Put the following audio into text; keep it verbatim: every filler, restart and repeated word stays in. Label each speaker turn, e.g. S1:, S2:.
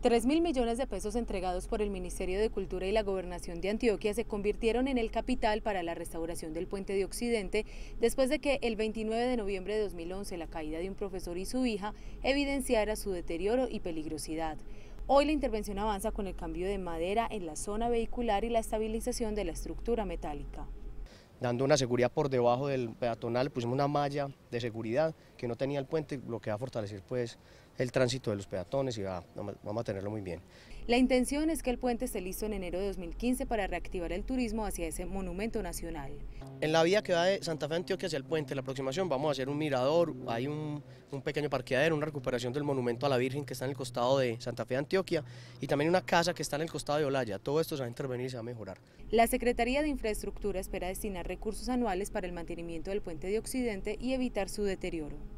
S1: Tres mil millones de pesos entregados por el Ministerio de Cultura y la Gobernación de Antioquia se convirtieron en el capital para la restauración del puente de Occidente después de que el veintinueve de noviembre de dos mil once la caída de un profesor y su hija evidenciara su deterioro y peligrosidad. Hoy la intervención avanza con el cambio de madera en la zona vehicular y la estabilización de la estructura metálica.
S2: Dando una seguridad por debajo del peatonal, pusimos una malla de seguridad que no tenía el puente, lo que va a fortalecer pues el tránsito de los peatones y va, vamos a tenerlo muy bien.
S1: La intención es que el puente esté listo en enero de dos mil quince para reactivar el turismo hacia ese monumento nacional.
S2: En la vía que va de Santa Fe a Antioquia hacia el puente, la aproximación, vamos a hacer un mirador, hay un, un pequeño parqueadero, una recuperación del monumento a la Virgen que está en el costado de Santa Fe, Antioquia, y también una casa que está en el costado de Olaya. Todo esto se va a intervenir y se va a mejorar.
S1: La Secretaría de Infraestructura espera destinar recursos anuales para el mantenimiento del puente de Occidente y evitar su deterioro.